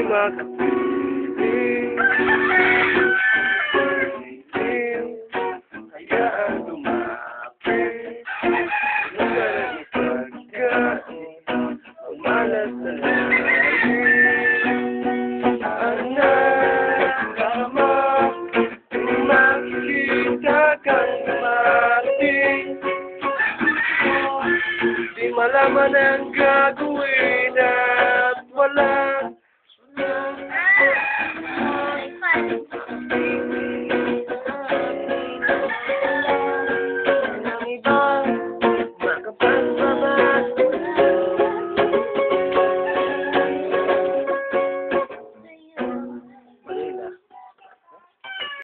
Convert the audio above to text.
makapiling. Hayaan lumapit. Lugar ng pagkain, umalas na langit. Anak, tama, kung makikita kang lumating. Di malaman ang gagawin at wala